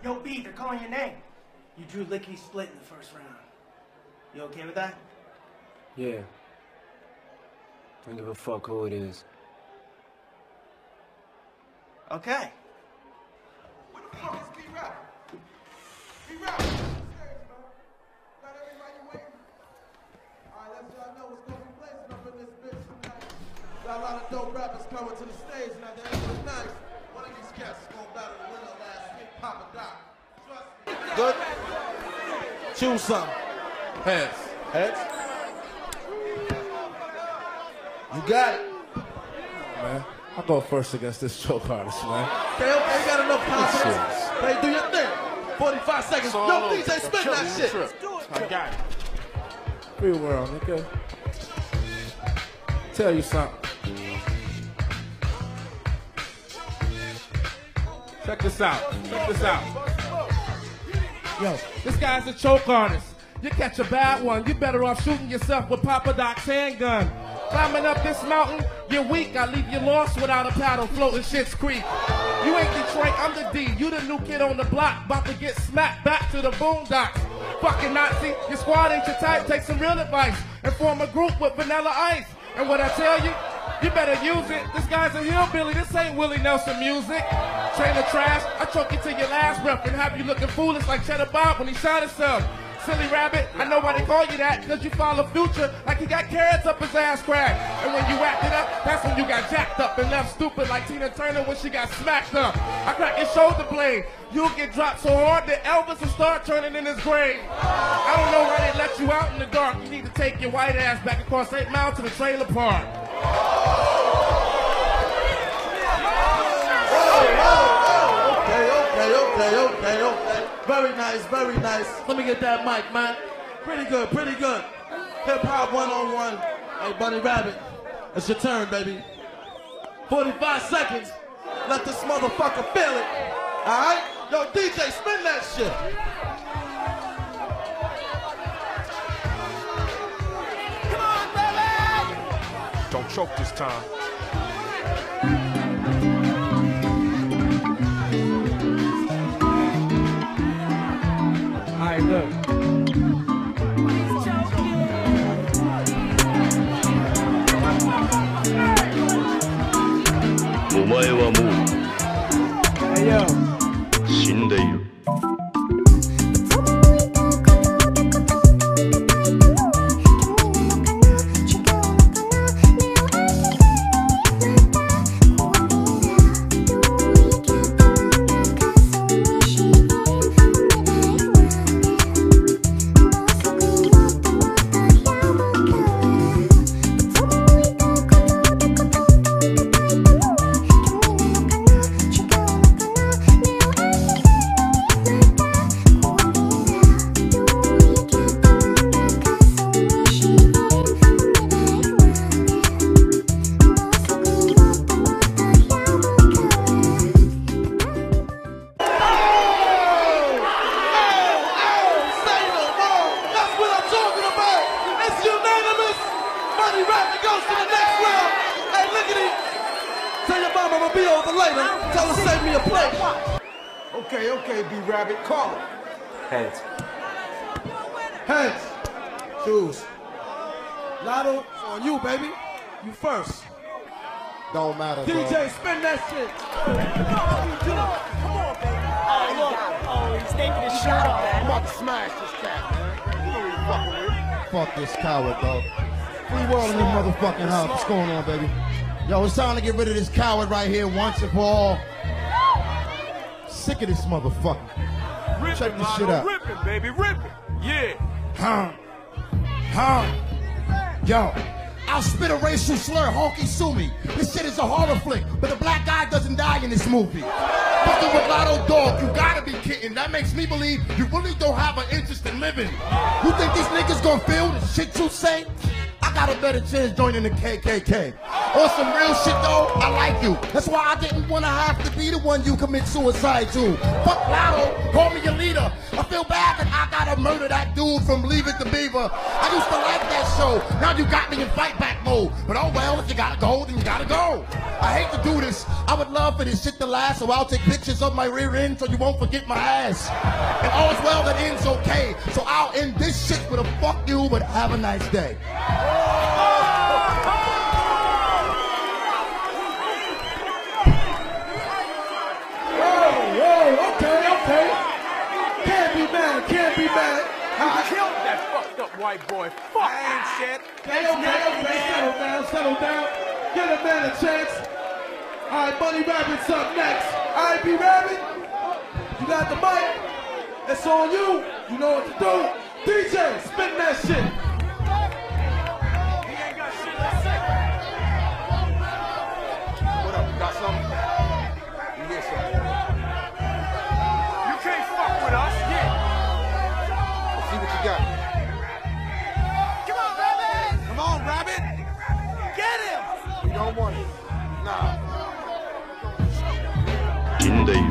Yo, B, they're calling your name. You drew lickety split in the first round. You okay with that? Yeah. Don't give a fuck who it is. Okay. What the fuck is B-Rap? B-Rap! Got everybody waiting? Alright, let's y'all know what's gonna be blazing up in this bitch tonight. Got a lot of dope rappers coming to the stage, and at the end of the night, one of these cats is gonna battle the winner last week, Papa Doc. Trust me. Good? Choose some. Heads. Heads? You got it. Man, I'll go first against this choke artist, man. Okay, you got enough confidence. Hey, do your thing. 45 seconds. Yo, DJ, spin that shit. Let's do it. I got it. Free world, nigga. Tell you something. Check this out. Check this out. Yo, this guy's a choke artist. You catch a bad one, you better off shooting yourself with Papa Doc's handgun. Climbing up this mountain, you're weak. I leave you lost without a paddle floating Shit's Creek. You ain't Detroit, I'm the D. You the new kid on the block, about to get smacked back to the boondocks. Fucking Nazi, your squad ain't your type. Take some real advice and form a group with Vanilla Ice. And what I tell you, you better use it. This guy's a hillbilly, this ain't Willie Nelson music. Train of trash, I choke you to your last breath and have you looking foolish like Cheddar Bob when he shot himself. Silly rabbit, I know why they call you that, cause you follow Future like he got carrots up his ass crack. And when you whacked it up, that's when you got jacked up and left stupid like Tina Turner when she got smacked up. I crack your shoulder blade, you'll get dropped so hard that Elvis will start turning in his grave. I don't know why they let you out in the dark, you need to take your white ass back across 8 Mile to the trailer park. Okay. Very nice, very nice. Let me get that mic, man. Pretty good, pretty good. Hip hop 101. Hey, Bunny Rabbit, it's your turn, baby. 45 seconds. Let this motherfucker feel it. All right? Yo, DJ, spin that shit. Come on, baby! Don't choke this time. Alright, look. Hey, yo. 死んでいる。 Okay, B-Rabbit, call it. Heads. Heads. Choose. Lotto, it's on you, baby. You first. Don't matter, DJ, spin that shit. Oh, he's taking his shirt off, man. I'm about to smash this cat, man. You know what you fucking with. Fuck this coward, dog. Free world in this motherfucking house. What's going on, baby? Yo, it's time to get rid of this coward right here once and for all. Sick of this motherfucker. Check this shit out. Ripping, baby, ripping. Yeah. Yo, I'll spit a racial slur, honky sue me. This shit is a horror flick, but the black guy doesn't die in this movie. Fucking with Lotto Dog, you gotta be kidding. That makes me believe you really don't have an interest in living. You think these niggas gonna feel the shit you say? I got a better chance joining the KKK. On some real shit though, I like you. That's why I didn't want to have to be the one you commit suicide to. Fuck Lotto, call me your leader. I feel bad that I gotta murder that dude from Leave It to Beaver. I used to like that show. Now you got me in fight back mode. But oh well, if you gotta go, then you gotta go. I hate to do this. I would love for this shit to last, so I'll take pictures of my rear end so you won't forget my ass. And all's well that ends okay. So I'll end this shit with a fuck you, but have a nice day. Okay. Can't be mad. You killed that fucked up white boy. Fuck, I ain't shit. Okay, settle down. Give a man a chance. All right, Bunny Rabbit's up next. All right, B Rabbit, you got the mic. It's on you. You know what to do. DJ, spin that shit. He ain't got shit to say. What up, you got something? You hear something? You can't fuck with us, yeah. Let's see what you got. Come on, Rabbit! Come on, Rabbit! Get him! You don't want it. Nah. 死んでいる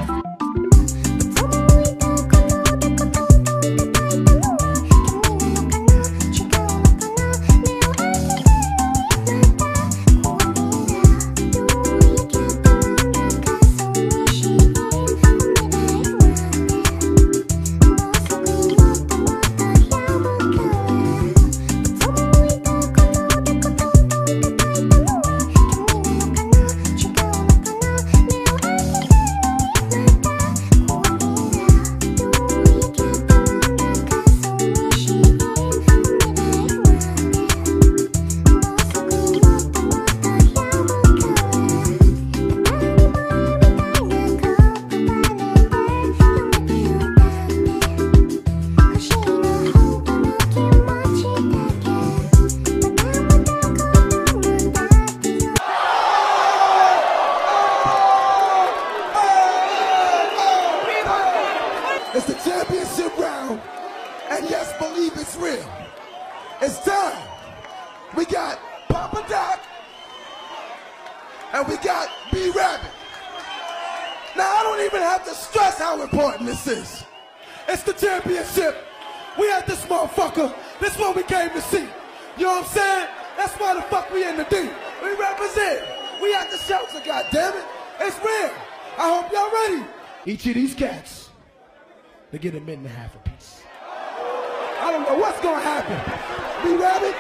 It's the championship round, and yes, believe it's real. It's time. We got Papa Doc, and we got B Rabbit. Now, I don't even have to stress how important this is. It's the championship. We at this motherfucker. This what we came to see. You know what I'm saying? That's why the fuck we in the D. We represent. We at the shelter, goddammit. It's real. I hope y'all ready. Each of these cats, they get a minute and a half apiece. I don't know what's gonna happen. B Rabbit,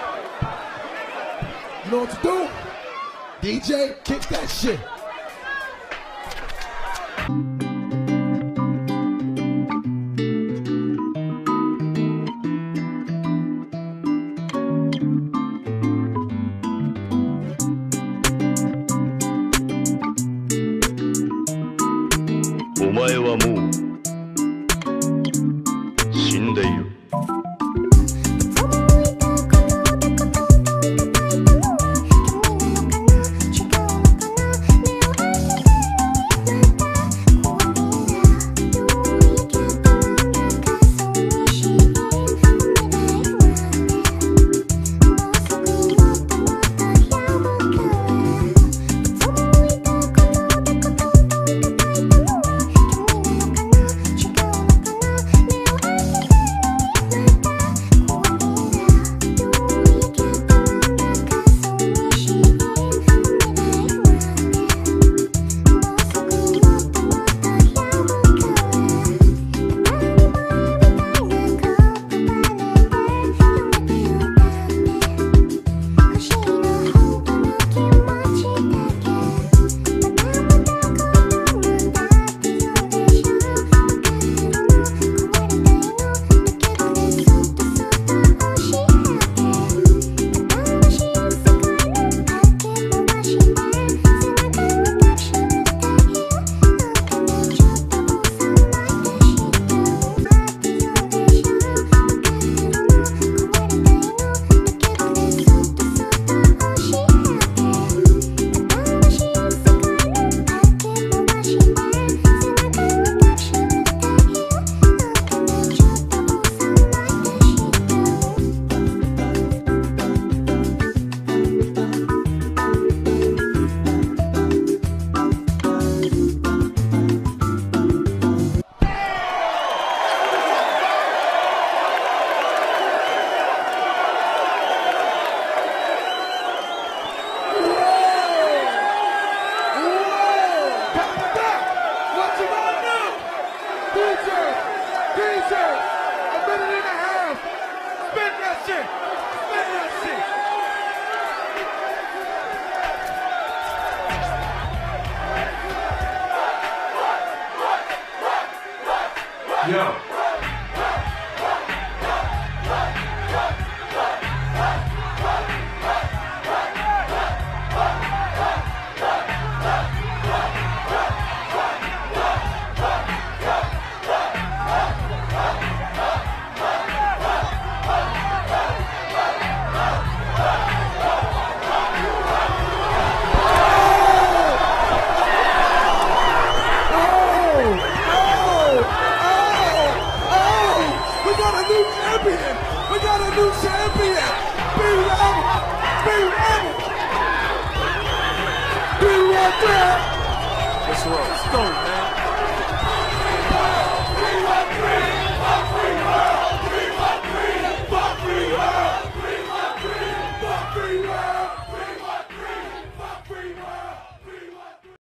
you know what to do? DJ, kick that shit. お前はもう死んでいる 「 Let's roll. Let's go, man.